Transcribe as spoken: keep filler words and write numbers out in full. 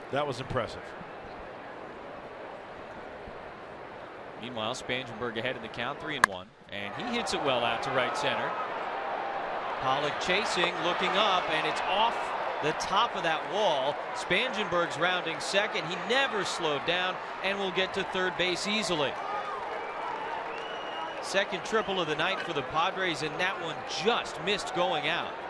That was impressive. Meanwhile, Spangenberg ahead in the count, three and one, and he hits it well out to right center. Pollock chasing, looking up, and it's off the top of that wall. Spangenberg's rounding second. He never slowed down and will get to third base easily. Second triple of the night for the Padres, and that one just missed going out.